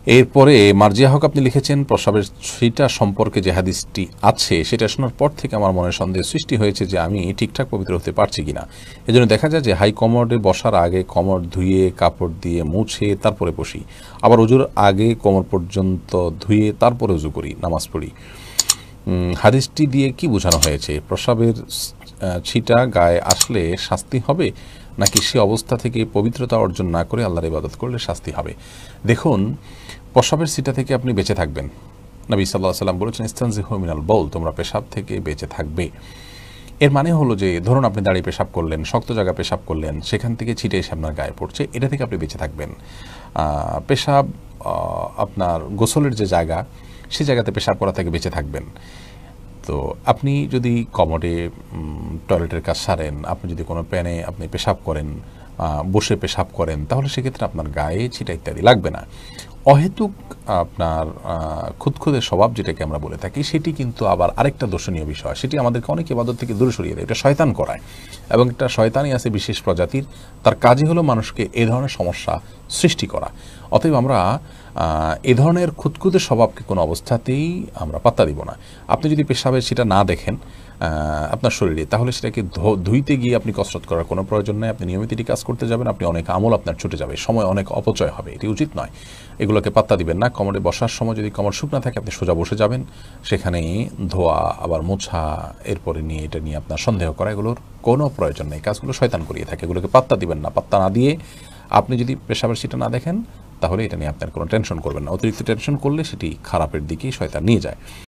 এরপরে মার্জিয়া হক আপনি লিখেছেন, প্রস্রাবের ছিটা সম্পর্কে যে হাদিসটি আছে সেটা শোনার পর থেকে আমার মনে সন্দেহ সৃষ্টি হয়েছে যে আমি ঠিকঠাক পবিত্র হতে পারছি কিনা। এজন্য দেখা যায় যে হাই কমোডে বসার আগে কোমর ধুয়ে কাপড় দিয়ে মুছে তারপরে বসি, আবার অজুর আগে কোমর পর্যন্ত ধুয়ে তারপরে অজু করি, নামাজ পড়ি। হাদিসটি দিয়ে কি বোঝানো হয়েছে? প্রস্রাবের ছিটা গায়ে আসলে শাস্তি হবে, নাকি সে অবস্থা থেকে পবিত্রতা অর্জন না করে আল্লাহর ইবাদত করলে শাস্তি হবে? দেখুন, প্রস্রাবের ছিটা থেকে আপনি বেঁচে থাকবেন। নবী সাল্লাল্লাহু আলাইহি ওয়াসাল্লাম বলেছেন, ইস্তানজিহু মিনাল বাউল, তোমরা পেশাব থেকে বেঁচে থাকবে। এর মানে হলো যে ধরুন আপনি দাঁড়িয়ে পেশাব করলেন, শক্ত জায়গা পেশাব করলেন, সেখান থেকে ছিটে এসে আপনার গায়ে পড়ছে, এটা থেকে আপনি বেঁচে থাকবেন। পেশাব আপনার গোসলের যে জায়গা, সেই জায়গাতে পেশাব করা থেকে বেঁচে থাকবেন। তো আপনি যদি কমোডে টয়লেটের কাজ সারেন, আপনি যদি কোনো প্যানে আপনি পেশাব করেন, বসে পেশাব করেন, তাহলে সেক্ষেত্রে আপনার গায়ে ছিটা ইত্যাদি লাগবে না। অহেতুক আপনার খুঁতখুঁতে স্বভাব যেটাকে আমরা বলে থাকি, সেটি কিন্তু আবার আরেকটা দর্শনীয় বিষয়। সেটি আমাদেরকে অনেক ইবাদত থেকে দূরে সরিয়ে দেয়। এটা শয়তান করায়, এবং একটা শয়তানই আছে বিশেষ প্রজাতির, তার কাজই হলো মানুষকে এ ধরনের সমস্যা সৃষ্টি করা। অতএব আমরা এ ধরনের খুঁতখুঁতে স্বভাবকে কোনো অবস্থাতেই আমরা পাত্তা দিব না। আপনি যদি পেশাবের সেটা না দেখেন আপনার শরীরে, তাহলে সেটাকে ধুইতে গিয়ে আপনি কসরত করার কোনো প্রয়োজন নেই। আপনি নিয়মিত এটি কাজ করতে যাবেন, আপনি অনেক আমল আপনার ছুটে যাবে, সময় অনেক অপচয় হবে, এটি উচিত নয়। এগুলোকে পাত্তা দিবেন না। কমরে বসার সময় যদি কমর শুকনা থাকে, আপনি সোজা বসে যাবেন, সেখানে ধোয়া আবার মোছা, এরপরে নিয়ে এটা নিয়ে আপনার সন্দেহ করা, এগুলোর কোনো প্রয়োজন নেই। কাজগুলো শয়তান করিয়ে থাকে, এগুলোকে পাত্তা দিবেন না। পাত্তা না দিয়ে আপনি যদি পেশাবের সেটা না দেখেন, তাহলে এটা নিয়ে আপনার কোনো টেনশন করবেন না। অতিরিক্ত টেনশন করলে সেটি খারাপের দিকেই শয়তান নিয়ে যায়।